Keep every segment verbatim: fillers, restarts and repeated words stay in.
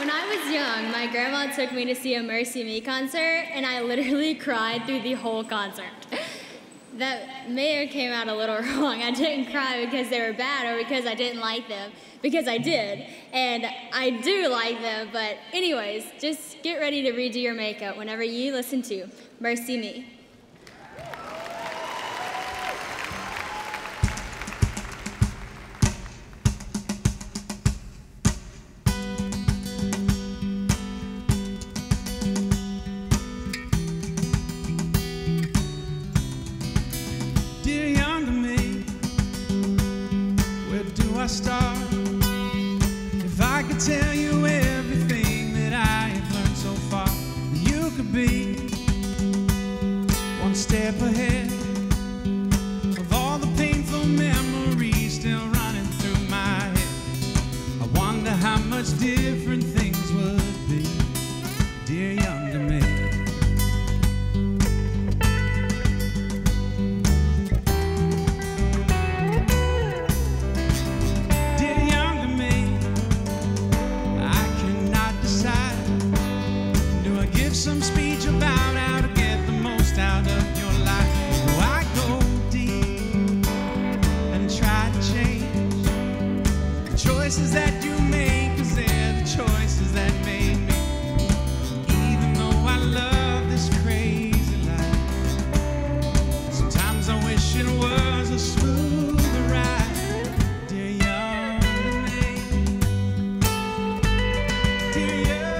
When I was young, my grandma took me to see a MercyMe concert, and I literally cried through the whole concert. That may have came out a little wrong. I didn't cry because they were bad or because I didn't like them, because I did, and I do like them, but anyways, just get ready to redo your makeup whenever you listen to MercyMe. I start? If I could tell you everything that I have learned so far, you could be one step ahead of all the painful memories still running through my head. I wonder how much different things would be, dear younger me. Some speech about how to get the most out of your life. So I go deep and try to change the choices that you make, 'cause they're the choices that made me. Even though I love this crazy life, sometimes I wish it was a smoother ride, dear young me, dear young.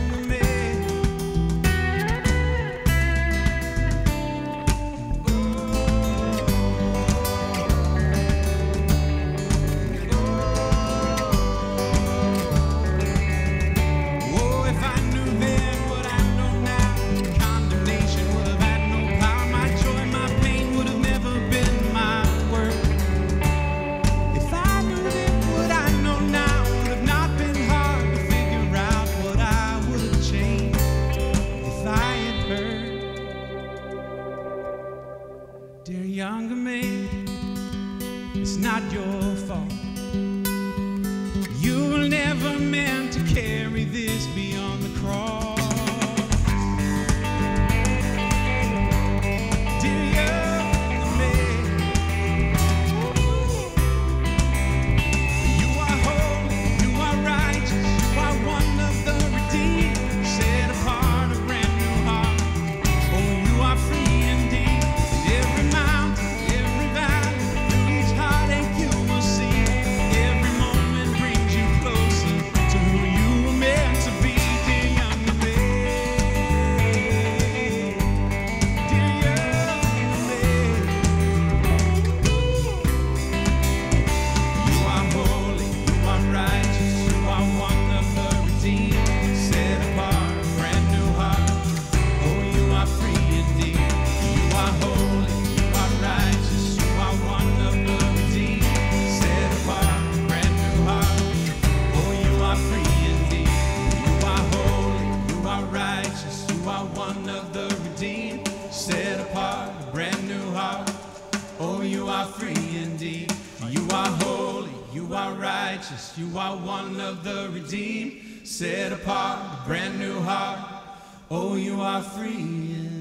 Dear younger me, it's not your fault. You were never meant to carry this beyond the cross. Dear younger me, you are holy, you are righteous, you are one of the redeemed, set apart a brand new heart. Oh, you are free indeed. Every mountain, every valley, through each heartache you will see. Every moment brings you closer to who you were meant to be, dear younger me. Dear younger me. You are holy, you are righteous, you are one of the redeemed, set apart, a brand new heart. Oh, you are free indeed. You are holy, you are righteous, you are one of the redeemed, set apart, a brand new heart. Oh, you are free indeed. You are holy, you are righteous, you are one of the redeemed, set apart, a brand new heart. Oh, you are free indeed. You are holy, you are righteous, you are one of the redeemed, set apart, a brand new heart. Oh, you are free indeed.